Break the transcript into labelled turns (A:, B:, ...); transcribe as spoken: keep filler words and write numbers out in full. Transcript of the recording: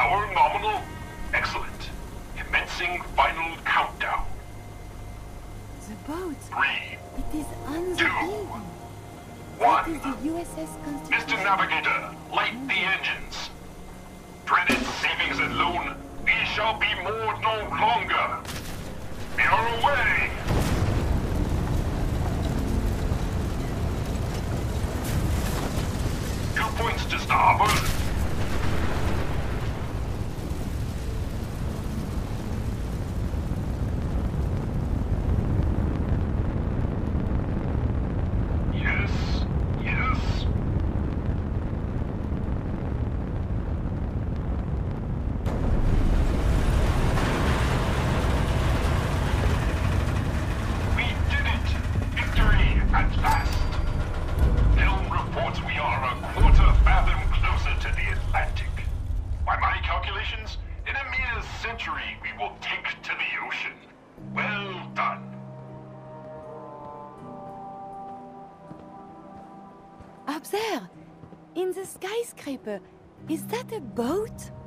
A: Power nominal? Excellent. Commencing final countdown.
B: The boat.
A: Three,
B: It is on the
A: Two.
B: building. That is
A: one.
B: the U S S Constitution.
A: Mister Navigator, light the engines. Dreaded savings and loan, we shall be moored no longer. We are away. Two points to starboard. Yes, yes. We did it! Victory at last! Helm reports we are a quarter fathom closer to the Atlantic. By my calculations, in a mere century we will take to the ocean. Well done.
B: Up there, in the skyscraper, is that a boat?